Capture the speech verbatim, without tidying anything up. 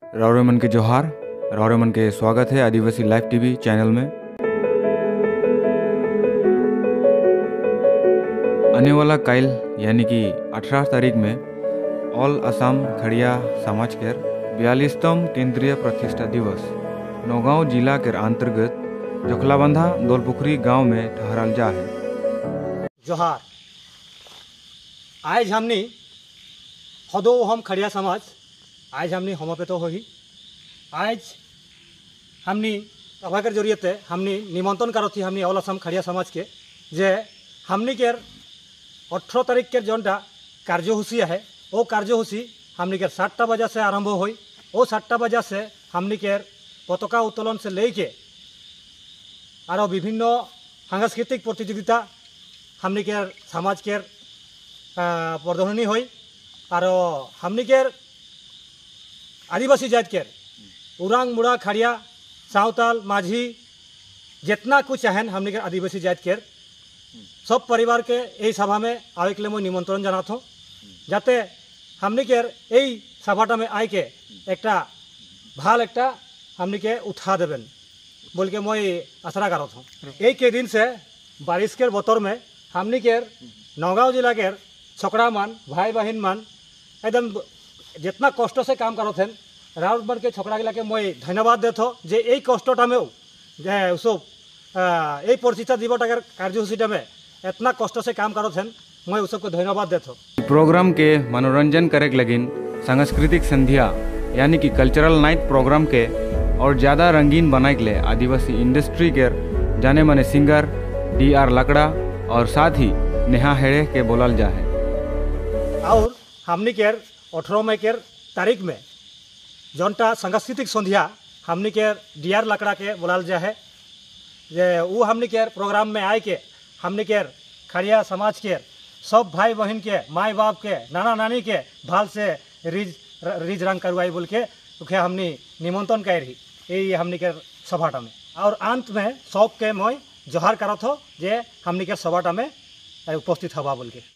रावरे मन के जोहार। रावरे मन के स्वागत है आदिवासी लाइव टीवी चैनल में। आने वाला काइल यानी कि अठारह तारीख में ऑल असम खड़िया समाज के बयालीसतम केंद्रीय प्रतिष्ठा दिवस नौगांव जिला के अंतर्गत जोखलाबंधा दौलपुखरी गांव में ठहराल जा है। जोहार। आज हमने हदो हम खड़िया समाज आज हमने होमोपेतो हो ही आज हमने सभा के जरिए हमने निमंत्रण करो थी हमने ऑल असम खड़िया समाज के जे हमने के अठारह तारीख के जोनटा कार्यसूची है वो कार्यसूची हमने के सातटा बजे से आरंभ हुई। वो सातटा बजे से हमने के पताका उत्तोलन से लेके और विभिन्न सांस्कृतिक प्रतियोगिता हमने के समाज के प्रदर्शनी हुई और हमने के आदिवासी जात के उरांग मुड़ा खड़िया सावताल माझी जितना कुछ है हमने के आदिवासी जात के सब परिवार के यही सभा में आवे के लिए मैं निमंत्रण जानात हूँ जाते हमने के यही सभाटा में आए के एक भाल एक हमने के उठा देवें बोल के मैं आशा करत हूँ। एक के दिन से बारिश के बतर में हमने के नौगांव जिला के छोकरा मान भाई बहन मान एकदम जितना कष्ट से काम करत हैं राउत बन के छोकरा गिला के मैं धन्यवाद देत हो जे यही कष्टटा में सब यही प्रतिष्ठा दिवस कार्यसूची में इतना कष्ट से काम करत हैं मैं उस सबको धन्यवाद देत हो। प्रोग्राम के मनोरंजन करे के लगिन सांस्कृतिक संध्या यानी कि कल्चरल नाइट प्रोग्राम के और ज़्यादा रंगीन बनाए के लिए आदिवासी इंडस्ट्री के जाने माने सिंगर डी आर लकड़ा और साथ ही नेहा हेड़े के बोलल जा है। और हमने के अठारह मई के तारीख में जोनटा सांस्कृतिक संध्या हमने के डी आर लकड़ा के बोलाल जा है जे वो हमने के प्रोग्राम में आए के हमने के खड़िया समाज के सब भाई बहन के माई बाप के नाना नानी के भाल से रिज रिज रंग करवाई बोल के उखे हमने निमंत्रण कर रही यही हमने के सभाटा में और अंत में सब के मैं जोहार करत हो जे हमने के सभाटा में उपस्थित हवा बोल के।